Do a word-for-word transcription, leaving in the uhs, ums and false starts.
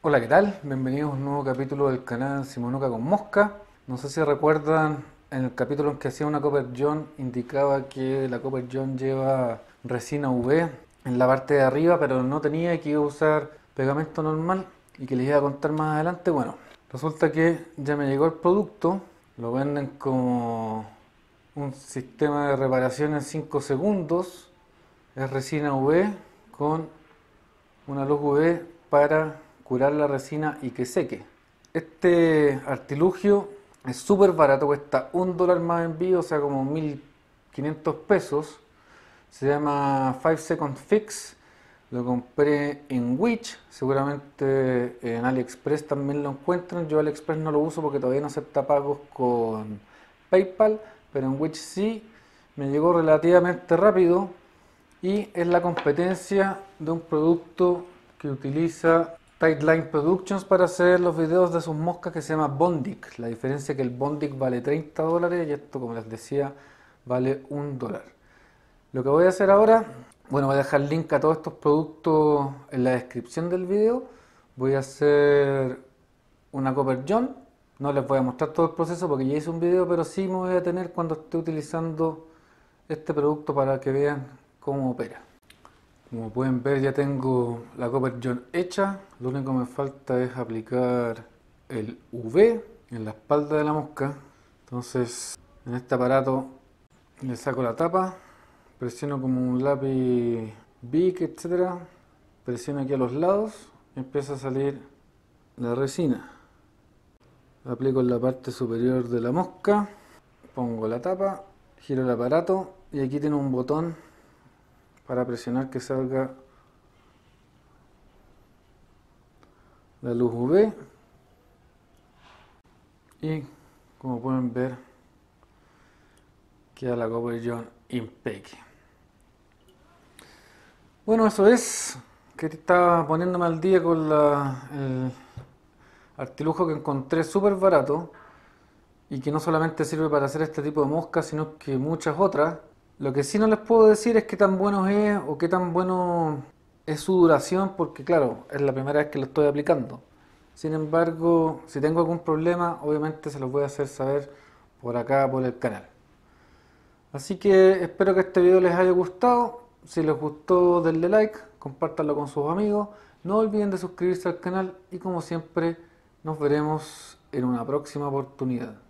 Hola, ¿qué tal? Bienvenidos a un nuevo capítulo del canal Simonuca con Mosca. No sé si recuerdan, en el capítulo en que hacía una Copper John indicaba que la Copper John lleva resina U V en la parte de arriba, pero no tenía y que iba a usar pegamento normal y que les iba a contar más adelante. Bueno, resulta que ya me llegó el producto, lo venden como un sistema de reparación en cinco segundos, es resina U V con una luz U V para curar la resina y que seque. Este artilugio es súper barato, cuesta un dólar más envío, o sea como mil quinientos pesos. Se llama five second fix. Lo compré en Wish, seguramente en AliExpress también lo encuentran. Yo AliExpress no lo uso porque todavía no acepta pagos con PayPal, pero en Wish sí. Me llegó relativamente rápido y es la competencia de un producto que utiliza Tightline Productions para hacer los videos de sus moscas, que se llama Bondic. La diferencia es que el Bondic vale treinta dólares y esto, como les decía, vale un dólar. Lo que voy a hacer ahora, bueno, voy a dejar link a todos estos productos en la descripción del video. Voy a hacer una Copper John. No les voy a mostrar todo el proceso porque ya hice un video, pero sí me voy a tener cuando esté utilizando este producto para que vean cómo opera. Como pueden ver, ya tengo la Copper John hecha. Lo único que me falta es aplicar el U V en la espalda de la mosca. Entonces, en este aparato le saco la tapa, presiono como un lápiz Bic, etcétera. Presiono aquí a los lados y empieza a salir la resina. Aplico en la parte superior de la mosca, pongo la tapa, giro el aparato y aquí tiene un botón para presionar que salga la luz U V y como pueden ver queda la Copper John impecable. Bueno, eso es, que estaba poniéndome al día con la, el artilugio que encontré súper barato y que no solamente sirve para hacer este tipo de moscas, sino que muchas otras. Lo que sí no les puedo decir es qué tan bueno es o qué tan bueno es su duración, porque claro, es la primera vez que lo estoy aplicando. Sin embargo, si tengo algún problema, obviamente se los voy a hacer saber por acá, por el canal. Así que espero que este video les haya gustado. Si les gustó, denle like, compártanlo con sus amigos. No olviden de suscribirse al canal y como siempre, nos veremos en una próxima oportunidad.